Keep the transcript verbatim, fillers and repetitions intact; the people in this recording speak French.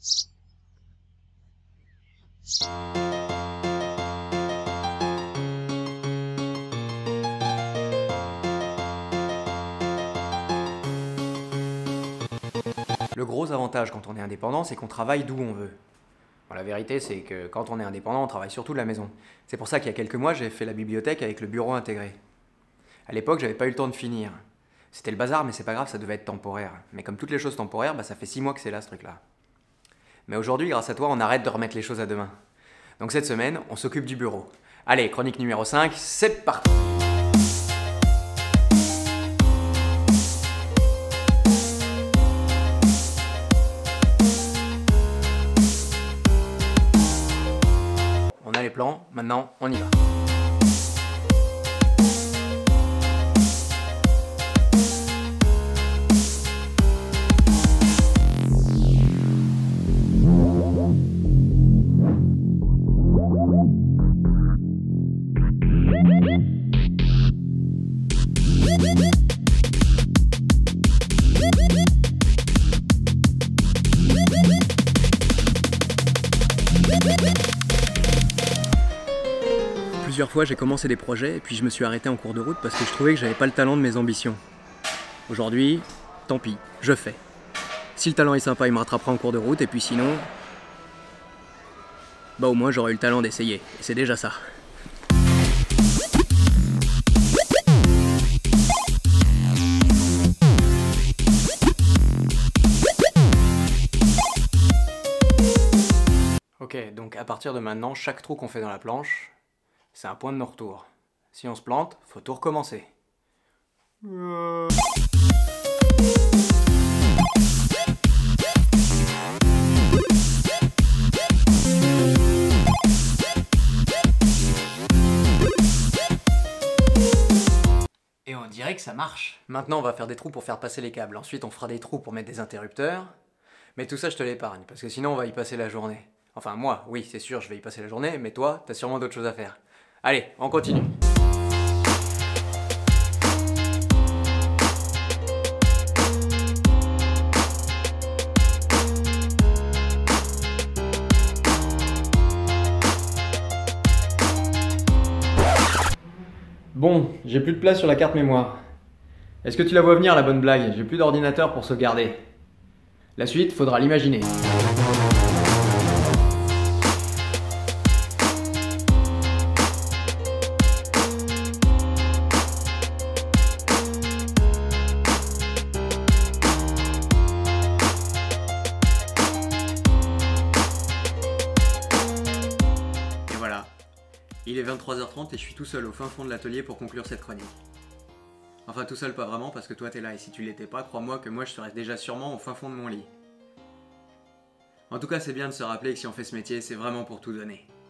Le gros avantage quand on est indépendant, c'est qu'on travaille d'où on veut. Bon, la vérité, c'est que quand on est indépendant, on travaille surtout de la maison. C'est pour ça qu'il y a quelques mois, j'ai fait la bibliothèque avec le bureau intégré. À l'époque, j'avais pas eu le temps de finir. C'était le bazar, mais c'est pas grave, ça devait être temporaire. Mais comme toutes les choses temporaires, bah, ça fait six mois que c'est là, ce truc-là. Mais aujourd'hui, grâce à toi, on arrête de remettre les choses à demain. Donc cette semaine, on s'occupe du bureau. Allez, chronique numéro cinq, c'est parti! On a les plans, maintenant on y va. Plusieurs fois j'ai commencé des projets et puis je me suis arrêté en cours de route parce que je trouvais que j'avais pas le talent de mes ambitions. Aujourd'hui, tant pis, je fais. Si le talent est sympa, il me rattrapera en cours de route et puis sinon... Bah au moins j'aurai eu le talent d'essayer, et c'est déjà ça. Ok, donc à partir de maintenant, chaque trou qu'on fait dans la planche, c'est un point de non-retour. Si on se plante, faut tout recommencer. Euh... Et on dirait que ça marche. Maintenant, on va faire des trous pour faire passer les câbles. Ensuite, on fera des trous pour mettre des interrupteurs. Mais tout ça, je te l'épargne, parce que sinon, on va y passer la journée. Enfin, moi, oui, c'est sûr, je vais y passer la journée, mais toi, t'as sûrement d'autres choses à faire. Allez, on continue. Bon, j'ai plus de place sur la carte mémoire. Est-ce que tu la vois venir, la bonne blague? J'ai plus d'ordinateur pour sauvegarder. La suite, faudra l'imaginer. Et voilà. Il est vingt-trois heures trente et je suis tout seul au fin fond de l'atelier pour conclure cette chronique. Enfin tout seul pas vraiment parce que toi t'es là et si tu l'étais pas, crois-moi que moi je serais déjà sûrement au fin fond de mon lit. En tout cas c'est bien de se rappeler que si on fait ce métier c'est vraiment pour tout donner.